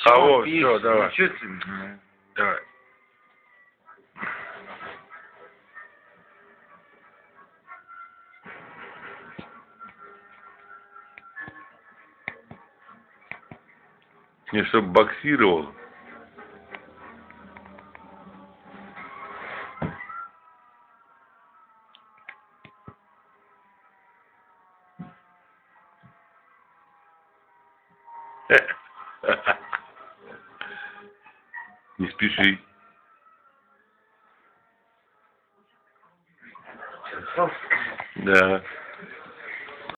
А вот, все, давай. Давай. Не, чтобы боксировал. Не спеши. Да.